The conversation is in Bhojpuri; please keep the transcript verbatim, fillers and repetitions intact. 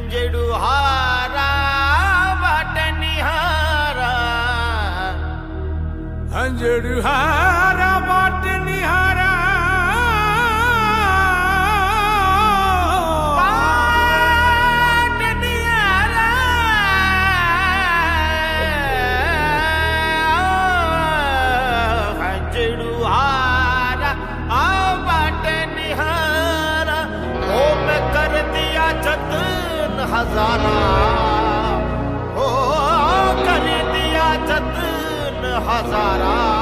हंजड़ू हारा बाट निहारा, हंजड़ू हारा बाट निहारा, बाट निहारा, हंजड़ू हारा बाट निहारा। ओ मैं कर दिया जतन हजारा, ओ कर दिया जतन हजारा।